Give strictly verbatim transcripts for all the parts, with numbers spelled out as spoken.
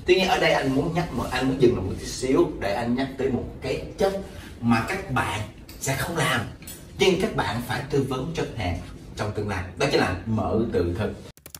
Tuy nhiên ở đây anh muốn nhắc một anh muốn dừng lại một chút xíu để anh nhắc tới một cái chất mà các bạn sẽ không làm nhưng các bạn phải tư vấn cho khách hàng trong tương lai, đó chính là mở tự thân.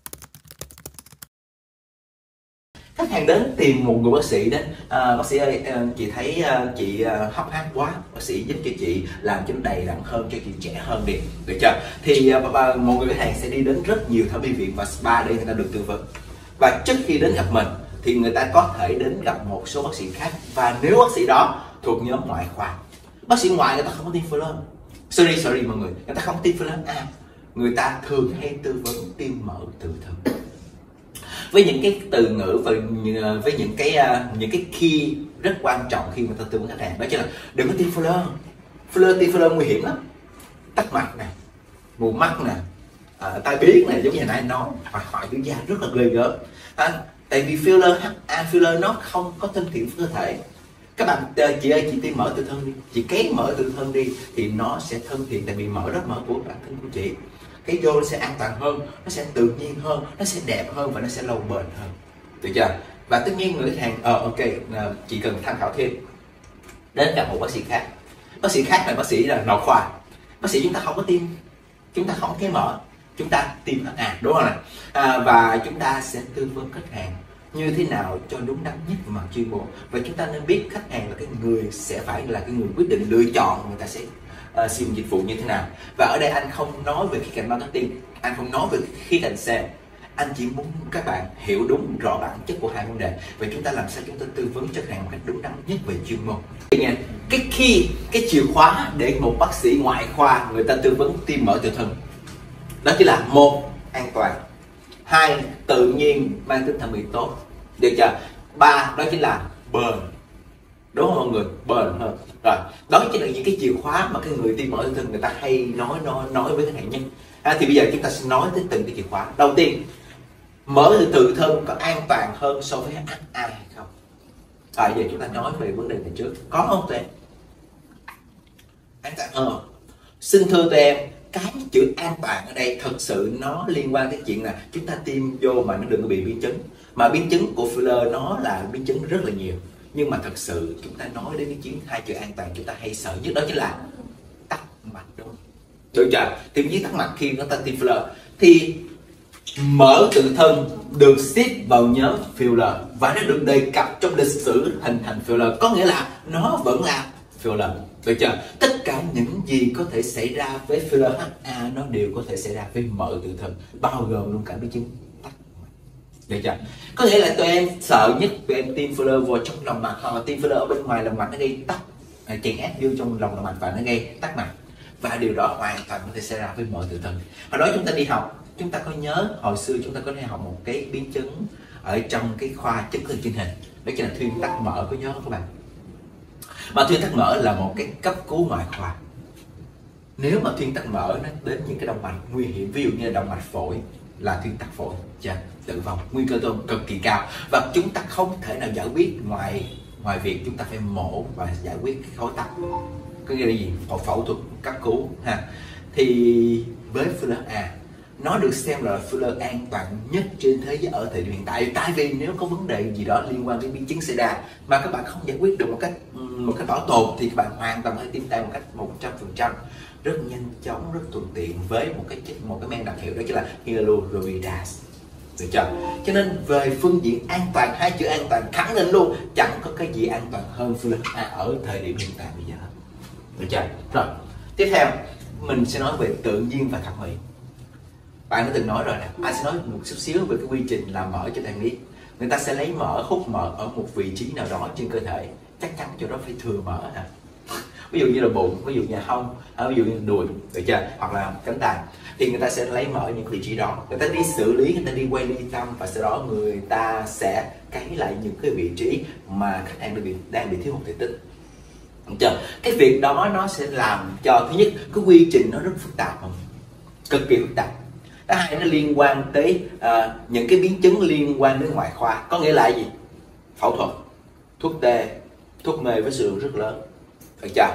Khách hàng đến tìm một người bác sĩ đến, à, bác sĩ ơi, chị thấy chị hấp hác quá, bác sĩ giúp cho chị làm cho nó đầy đặn hơn, cho chị trẻ hơn đi, được chưa? Thì và một người khách hàng sẽ đi đến rất nhiều thẩm mỹ viện và spa để người ta được tư vấn. Và trước khi đến gặp mình thì người ta có thể đến gặp một số bác sĩ khác, và nếu bác sĩ đó thuộc nhóm ngoại khoa, bác sĩ ngoại người ta không có tiêm filler, sorry sorry mọi người, người ta không tiêm filler, à, người ta thường hay tư vấn tiêm mở tự thân với những cái từ ngữ và với những cái những cái key rất quan trọng khi mà ta tư vấn khách hàng, đó chính là đừng có tiêm filler. Filler tiêm filler nguy hiểm lắm, tắc mạch nè, mù mắt nè, à, tai biến này, giống như hồi nãy nói, hoặc hoại tử da rất là ghê gớm. À, tại vì filler hát a filler nó không có thân thiện với cơ thể. Các bạn, chị ơi chị tiêm mở tự thân đi, chị cấy mở tự thân đi thì nó sẽ thân thiện, tại vì mở rất mở của bản thân của chị, cái vô nó sẽ an toàn hơn, nó sẽ tự nhiên hơn, nó sẽ đẹp hơn và nó sẽ lâu bền hơn, được chưa? Và tất nhiên người khách hàng ờ ok, chị cần tham khảo thêm, đến gặp một bác sĩ khác. Bác sĩ khác là bác sĩ là nội khoa, bác sĩ chúng ta không có tiêm, chúng ta không cái mở, chúng ta tiêm hát a, đúng không này? À, và chúng ta sẽ tư vấn khách hàng như thế nào cho đúng đắn nhất về mặt chuyên môn, và chúng ta nên biết khách hàng là cái người sẽ phải là cái người quyết định lựa chọn người ta sẽ uh, sử dụng dịch vụ như thế nào. Và ở đây anh không nói về khía cạnh marketing, anh không nói về khía cạnh sale, anh chỉ muốn các bạn hiểu đúng rõ bản chất của hai vấn đề và chúng ta làm sao chúng ta tư vấn cho khách hàng một cách đúng đắn nhất về chuyên môn. Cái key, cái chìa khóa để một bác sĩ ngoại khoa người ta tư vấn tiêm mở tự thân, đó chính là một, an toàn, hai, tự nhiên, mang tính thẩm mỹ tốt, được chưa? Ba, đó chính là bền, đúng không mọi người? Bền hơn. Rồi, đó chính là những cái chìa khóa mà cái người tiêm mở tự thân người ta hay nói nói nói với khách hàng nhất. À, thì bây giờ chúng ta sẽ nói tới từng cái chìa khóa. Đầu tiên, mở tự thân có an toàn hơn so với hát a hay không? À, giờ chúng ta nói về vấn đề này trước, có không tụi em? An toàn hơn. Xin thưa tụi em, cái chữ an toàn ở đây thật sự nó liên quan tới chuyện là chúng ta tiêm vô mà nó đừng có bị biến chứng, mà biến chứng của filler nó là biến chứng rất là nhiều. Nhưng mà thật sự chúng ta nói đến cái chuyện hai chữ an toàn chúng ta hay sợ nhất, đó chính là tắc mạch, đúng không? Được chưa? Thì với tắc mạch khi chúng ta tiêm filler thì mở tự thân được xếp vào nhóm filler và nó được đề cập trong lịch sử hình thành filler, có nghĩa là nó vẫn là filler, được chưa? Tất cả những gì có thể xảy ra với filler hát a nó đều có thể xảy ra với mở tự thân, bao gồm luôn cả biến chứng tắc mạch, được chưa? Có nghĩa là tụi em sợ nhất tụi em tiêm filler vào trong lòng mạch hoặc là tiêm filler ở bên ngoài lòng mạch, nó gây tắc, chèn ép vô trong lòng lòng mạch và nó gây tắc mạch, và điều đó hoàn toàn có thể xảy ra với mở tự thân. Hồi đó chúng ta đi học, chúng ta có nhớ hồi xưa chúng ta có thể học một cái biến chứng ở trong cái khoa chấn thương chỉnh hình, đó chính là thuyên tắc mở, có nhớ không các bạn? Mà thuyên tắc mở là một cái cấp cứu ngoại khoa. Nếu mà thuyên tắc mở nó đến những cái động mạch nguy hiểm, ví dụ như là động mạch phổi là thuyên tắc phổi, chà, tử vong, nguy cơ tử vong cực kỳ cao, và chúng ta không thể nào giải quyết ngoài ngoài việc chúng ta phải mổ và giải quyết cái khối tắc, có nghĩa là gì? Phẫu phẫu thuật cấp cứu ha. Thì với filler A nó được xem là filler an toàn nhất trên thế giới ở thời điểm hiện tại, tại vì nếu có vấn đề gì đó liên quan đến biến chứng xảy ra mà các bạn không giải quyết được một cách một cách bảo tồn thì các bạn hoàn toàn có thể tiêm tay một cách một trăm phần trăm, rất nhanh chóng, rất thuận tiện với một cái một cái men đặc hiệu, đó chính là hyaluronidase, được chưa? Cho nên về phương diện an toàn, hai chữ an toàn khẳng định luôn, chẳng có cái gì an toàn hơn filler A ở thời điểm hiện tại bây giờ, được chưa? Rồi, tiếp theo mình sẽ nói về tự nhiên và thẩm mỹ. Bạn đã từng nói rồi nè, anh sẽ nói một chút xíu về cái quy trình làm mỡ cho bạn biết. Người ta sẽ lấy mỡ, hút mỡ ở một vị trí nào đó trên cơ thể, chắc chắn chỗ đó phải thừa mỡ nè. Ví dụ như là bụng, ví dụ như là hông, ví dụ như là đùi, được chưa? Hoặc là cánh tay. Thì người ta sẽ lấy mỡ những vị trí đó, người ta đi xử lý, người ta đi quay ly tâm, và sau đó người ta sẽ cấy lại những cái vị trí mà khách hàng đang bị đang bị thiếu hụt thể tích. Chưa? Cái việc đó nó sẽ làm cho thứ nhất cái quy trình nó rất phức tạp, không? Cực kỳ phức tạp. Thứ hai, nó liên quan tới uh, những cái biến chứng liên quan đến ngoại khoa, có nghĩa là gì? Phẫu thuật, thuốc tê, thuốc mê với sự rất lớn, được chưa?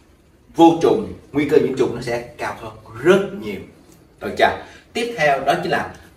Vô trùng, nguy cơ nhiễm trùng nó sẽ cao hơn rất nhiều, được chưa? Tiếp theo đó chính là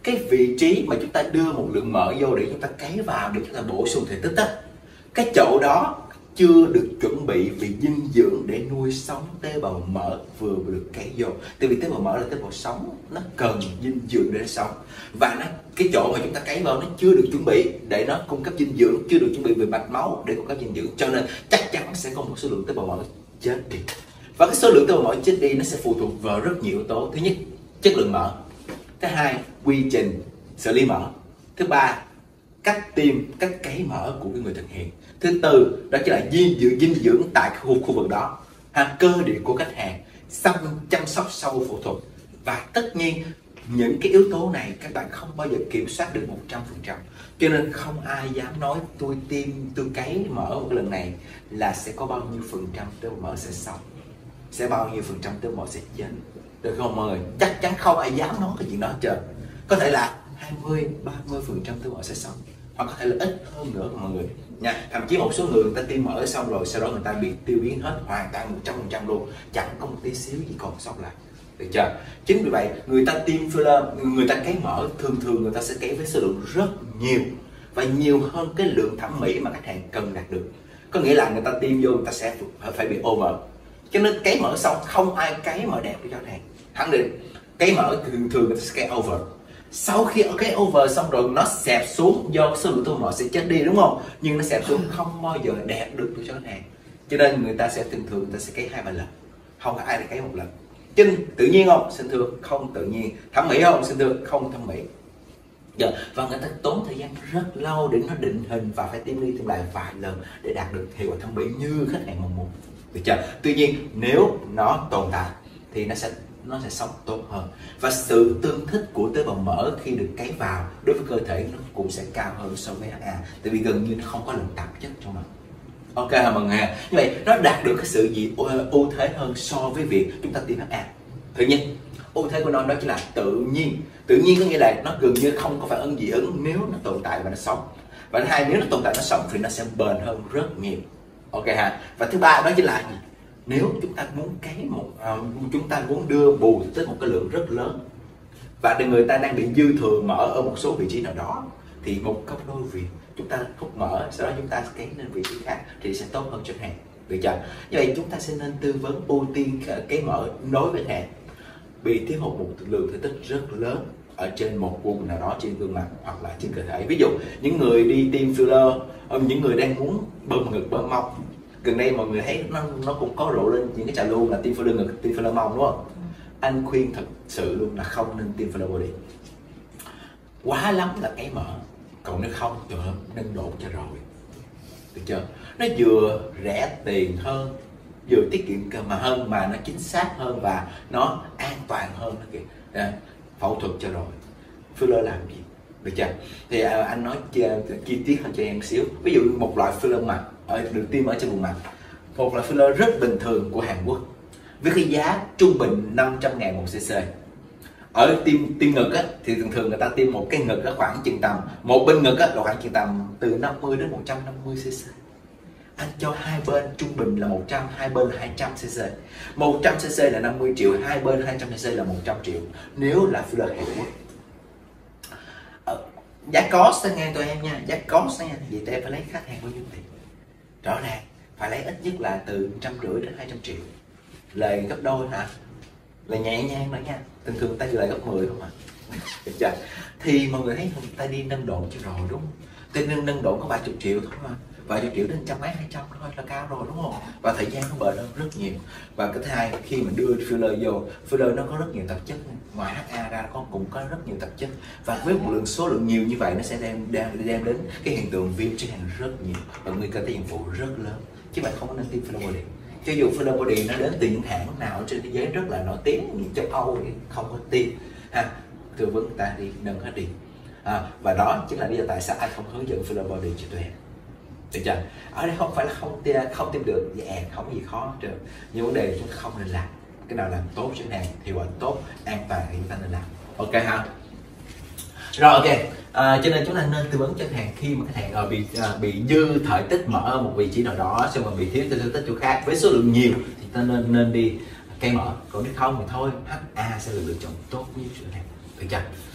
cái vị trí mà chúng ta đưa một lượng mỡ vô để chúng ta cấy vào để chúng ta bổ sung thể tích á, cái chỗ đó chưa được chuẩn bị vì dinh dưỡng để nuôi sống tế bào mỡ vừa được cấy vô. Tại vì tế bào mỡ là tế bào sống, nó cần dinh dưỡng để nó sống, và nó cái chỗ mà chúng ta cấy vào nó chưa được chuẩn bị để nó cung cấp dinh dưỡng, chưa được chuẩn bị về mạch máu để cung cấp dinh dưỡng, cho nên chắc chắn sẽ có một số lượng tế bào mỡ chết đi. Và cái số lượng tế bào mỡ chết đi nó sẽ phụ thuộc vào rất nhiều yếu tố. Thứ nhất, chất lượng mỡ. Thứ hai, quy trình xử lý mỡ. Thứ ba, cách tiêm, cách cấy mỡ của cái người thực hiện. Thứ tư, đó chính là dinh dưỡng dinh dưỡng tại khu khu vực đó, ha, cơ địa của khách hàng, xong chăm sóc sau phẫu thuật. Và tất nhiên những cái yếu tố này các bạn không bao giờ kiểm soát được một trăm phần trăm, cho nên không ai dám nói tôi tiêm tôi cấy mỡ một lần này là sẽ có bao nhiêu phần trăm tế bào mỡ sẽ sống, sẽ bao nhiêu phần trăm tế bào mỡ sẽ chết, được không mọi người? Chắc chắn không ai dám nói cái chuyện đó hết trơn. Có thể là hai mươi ba mươi phần trăm tế bào sẽ sống, hoặc có thể là ít hơn nữa mọi người nha. Thậm chí một số người, người ta tiêm mỡ xong rồi sau đó người ta bị tiêu biến hết hoàn toàn một trăm phần trăm luôn, chẳng có một tí xíu gì còn sót lại, được chưa? Chính vì vậy người ta tiêm filler, người ta cấy mỡ thường thường người ta sẽ cấy với số lượng rất nhiều và nhiều hơn cái lượng thẩm mỹ mà khách hàng cần đạt được. Có nghĩa là người ta tiêm vô người ta sẽ phải bị over, cho nên cấy mỡ xong không ai cấy mỡ đẹp để cho khách hàng. Khẳng định cấy mỡ thường thường người ta sẽ cấy over. Sau khi ở cái over xong rồi nó xẹp xuống do số lượng tế bào mỡ sẽ chết đi, đúng không? Nhưng nó xẹp xuống không bao giờ đẹp được cho khách hàng, cho nên người ta sẽ thường thường người ta sẽ cấy hai ba lần, không có ai để cấy một lần. Chân tự nhiên không? Xin thưa không tự nhiên. Thẩm mỹ không? Xin thưa không thẩm mỹ. Giờ và người ta tốn thời gian rất lâu để nó định hình và phải tiêm đi tiêm lại vài lần để đạt được hiệu quả thẩm mỹ như khách hàng mong muốn, được chưa? Tuy nhiên nếu nó tồn tại thì nó sẽ nó sẽ sống tốt hơn, và sự tương thích của tế bào mỡ khi được cấy vào đối với cơ thể nó cũng sẽ cao hơn so với hát a, tại vì gần như nó không có lượng tạp chất trong nó. Ok hả mọi người? Như vậy nó đạt được cái sự gì ưu thế hơn so với việc chúng ta tiêm hát a. Thứ nhất, ưu thế của nó đó chính là tự nhiên. Tự nhiên có nghĩa là nó gần như không có phản ứng dị ứng nếu nó tồn tại và nó sống. Và thứ hai, nếu nó tồn tại nó sống thì nó sẽ bền hơn rất nhiều. Ok ha. Và thứ ba đó chính là gì? Nếu chúng ta muốn cấy một uh, chúng ta muốn đưa bù tới một cái lượng rất lớn và người ta đang bị dư thừa mỡ ở một số vị trí nào đó, thì một cấp đôi việc chúng ta hút mỡ sau đó chúng ta cấy lên vị trí khác thì sẽ tốt hơn cho khách hàng, được chưa? Như vậy chúng ta sẽ nên tư vấn ưu tiên cấy mỡ đối với khách hàng bị thiếu hụt một lượng thể tích rất lớn ở trên một vùng nào đó trên gương mặt hoặc là trên cơ thể. Ví dụ những người đi tiêm filler, những người đang muốn bơm ngực bơm mông, gần đây mọi người thấy nó nó cũng có rộ lên những cái trà lưu là tiêm filler ngực, tiêm filler mông, đúng không? Anh khuyên thật sự luôn là không nên tiêm filler body, quá lắm là cấy mỡ, còn nếu không trời ơi, nâng độ cho rồi, được chưa? Nó vừa rẻ tiền hơn, vừa tiết kiệm mà hơn, mà nó chính xác hơn và nó an toàn hơn đó kìa. À, phẫu thuật cho rồi, filler làm gì, được chưa? Thì à, anh nói chi, chi tiết hơn cho em xíu. Ví dụ một loại filler mặt ở được tiêm ở trên vùng mặt, một loại filler rất bình thường của Hàn Quốc với cái giá trung bình năm trăm ngàn một cc. Ở tiêm tiêm ngực á, thì thường thường người ta tiêm một cái ngực á, khoảng chừng tầm một bên ngực á, là khoảng chừng tầm từ năm mươi đến một trăm năm mươi cc. Anh cho hai bên trung bình là một trăm, hai bên là hai trăm cc. một trăm cc là năm mươi triệu, hai bên hai trăm cc là một trăm triệu. Nếu là filler Hàn Quốc. Ờ, giá cost nghe tụi em nha, giá cost nha, vậy tụi em phải lấy khách hàng bao nhiêu tiền? Rõ ràng phải lấy ít nhất là từ một trăm rưỡi đến hai trăm triệu. Lời gấp đôi hả? Là nhẹ nhàng đó nha. Thường thường ta lời gấp mười không à? Được chưa? Thì mọi người thấy người ta đi nâng độ cho rồi đúng không? Tên nâng nâng độ có vài chục triệu thôi mà, vài chục triệu đến trăm mấy hai trăm thôi là cao rồi đúng không? Và thời gian nó bền hơn rất nhiều. Và cái thứ hai, khi mình đưa filler vô, filler nó có rất nhiều tạp chất, ngoài hát a ra con cũng có rất nhiều tạp chất, và với một lượng số lượng nhiều như vậy nó sẽ đem đem đem đến cái hiện tượng viêm trên hàng rất nhiều và nguy cơ tác dụng phụ rất lớn. Chứ bạn không có nên tiêm filler body. Cho dù filler body nó đến từ những hãng nào trên thế giới rất là nổi tiếng, như châu Âu thì không có tiêm ha, tư vấn người ta đi nâng hết đi. À, và đó chính là lý do tại sao anh không hướng dẫn filler body cho tụi em, được chưa? Ở đây không phải là không tiêm không tiêm được, dạ không có gì khó hết trơn, nhưng vấn đề chúng ta không nên làm. Cái nào làm tốt cho hàng, hiệu quả tốt, an toàn thì chúng ta nên làm. Ok ha? Rồi ok. À, cho nên chúng ta nên tư vấn cho khách hàng khi mà khách hàng uh, bị uh, bị dư thể tích mỡ ở một vị trí nào đó, xong rồi bị thiếu thể tích chỗ khác với số lượng nhiều thì ta nên nên đi cấy mỡ. Còn nếu không thì thôi, hát a sẽ là lựa chọn tốt nhất cho khách hàng, được chưa?